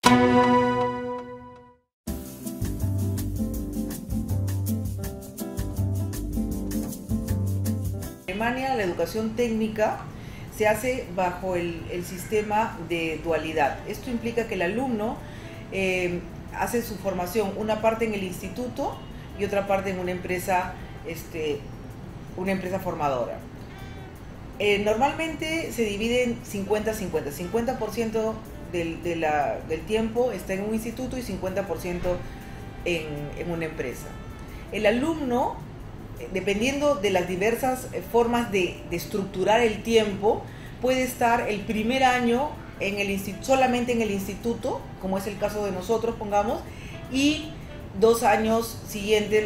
En Alemania, la educación técnica se hace bajo el sistema de dualidad. Esto implica que el alumno hace su formación una parte en el instituto y otra parte en una empresa formadora. Normalmente se divide en 50-50. 50% del tiempo está en un instituto y 50% en una empresa. El alumno, dependiendo de las diversas formas de estructurar el tiempo, puede estar el primer año solamente en el instituto, como es el caso de nosotros, pongamos, y 2 años siguientes,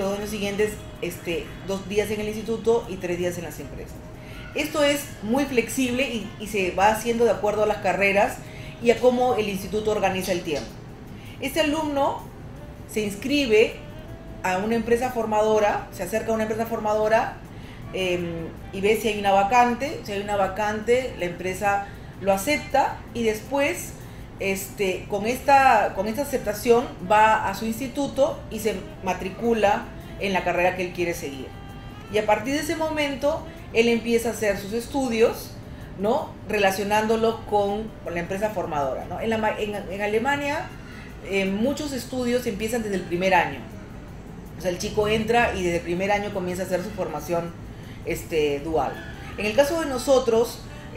2 días en el instituto y 3 días en las empresas. Esto es muy flexible y se va haciendo de acuerdo a las carreras y a cómo el instituto organiza el tiempo. Este alumno se inscribe a una empresa formadora, se acerca a una empresa formadora y ve si hay una vacante. Si hay una vacante, la empresa lo acepta y después con esta aceptación va a su instituto y se matricula en la carrera que él quiere seguir. Y a partir de ese momento, él empieza a hacer sus estudios, ¿no?, relacionándolo con la empresa formadora, ¿no? En Alemania, muchos estudios empiezan desde el primer año. O sea, el chico entra y desde el primer año comienza a hacer su formación dual. En el caso de nosotros,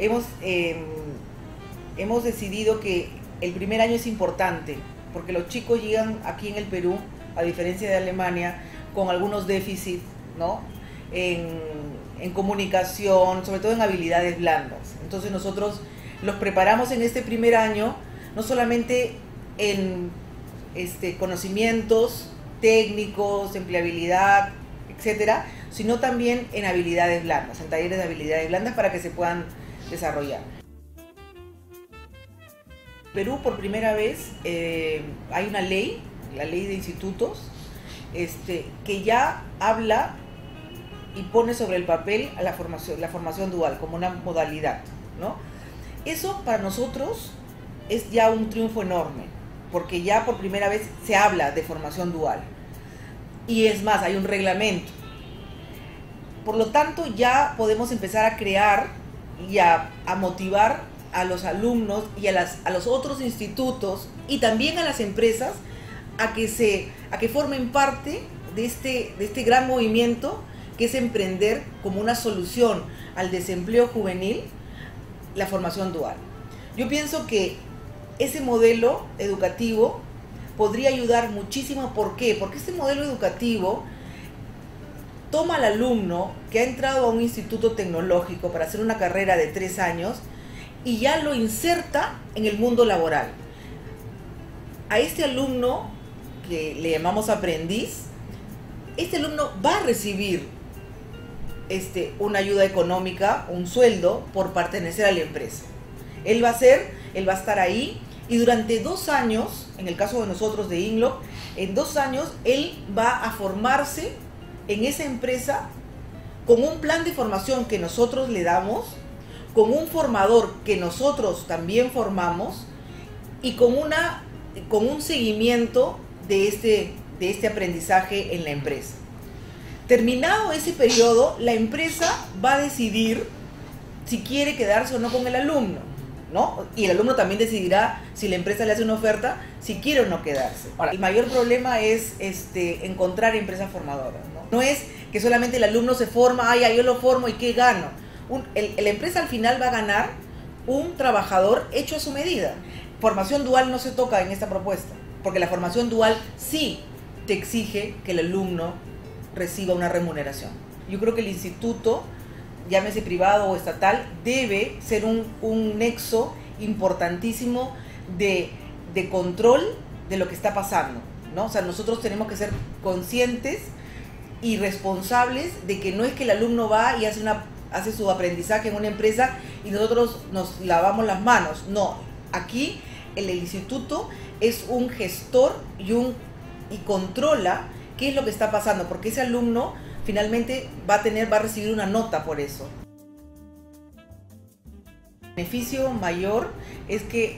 hemos decidido que el primer año es importante, porque los chicos llegan aquí en el Perú, a diferencia de Alemania, con algunos déficits, ¿no?, en comunicación, sobre todo en habilidades blandas. Entonces nosotros los preparamos en este primer año, no solamente en conocimientos técnicos, empleabilidad, etcétera, sino también en habilidades blandas, en talleres de habilidades blandas para que se puedan desarrollar. En Perú, por primera vez, hay una ley, la ley de institutos, que ya habla y pone sobre el papel a la formación dual como una modalidad, ¿no? Eso para nosotros es ya un triunfo enorme, porque ya por primera vez se habla de formación dual. Y es más, hay un reglamento. Por lo tanto, ya podemos empezar a crear y a motivar a los alumnos y a los otros institutos y también a las empresas a que formen parte de este gran movimiento que es emprender como una solución al desempleo juvenil, la formación dual. Yo pienso que ese modelo educativo podría ayudar muchísimo. ¿Por qué? Porque este modelo educativo toma al alumno que ha entrado a un instituto tecnológico para hacer una carrera de 3 años y ya lo inserta en el mundo laboral. A este alumno, que le llamamos aprendiz, este alumno va a recibir una ayuda económica, un sueldo por pertenecer a la empresa. Él va a estar ahí y durante 2 años, en el caso de nosotros de INLOC, en 2 años él va a formarse en esa empresa con un plan de formación que nosotros le damos, con un formador que nosotros también formamos y con un seguimiento de este aprendizaje en la empresa. Terminado ese periodo, la empresa va a decidir si quiere quedarse o no con el alumno, ¿no? Y el alumno también decidirá, si la empresa le hace una oferta, si quiere o no quedarse. Ahora, el mayor problema es encontrar empresas formadoras, ¿no? No es que solamente el alumno se forma, yo lo formo y ¿qué gano? La empresa al final va a ganar un trabajador hecho a su medida. Formación dual no se toca en esta propuesta, porque la formación dual sí te exige que el alumno reciba una remuneración. Yo creo que el instituto, llámese privado o estatal, debe ser un nexo importantísimo de control de lo que está pasando, ¿no? O sea, nosotros tenemos que ser conscientes y responsables de que no es que el alumno va y hace su aprendizaje en una empresa y nosotros nos lavamos las manos. No, aquí el instituto es un gestor y controla qué es lo que está pasando, porque ese alumno finalmente va a recibir una nota por eso. El beneficio mayor es que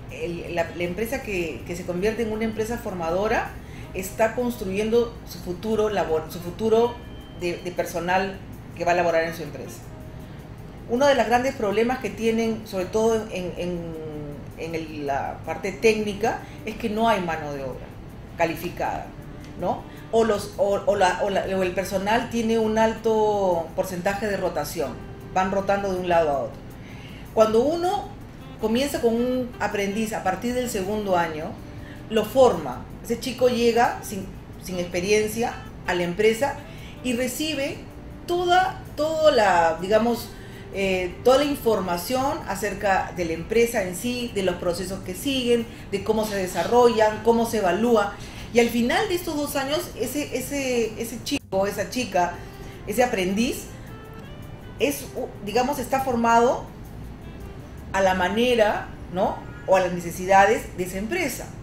la empresa que se convierte en una empresa formadora está construyendo su futuro, su futuro de personal que va a laborar en su empresa. Uno de los grandes problemas que tienen, sobre todo en la parte técnica, es que no hay mano de obra calificada, ¿no? O el personal tiene un alto porcentaje de rotación, van rotando de un lado a otro. Cuando uno comienza con un aprendiz a partir del segundo año, lo forma. Ese chico llega sin experiencia a la empresa y recibe toda la información acerca de la empresa en sí, de los procesos que siguen, de cómo se desarrollan, cómo se evalúa. Y al final de estos 2 años, ese chico, esa chica, ese aprendiz, está formado a la manera, ¿no? O a las necesidades de esa empresa.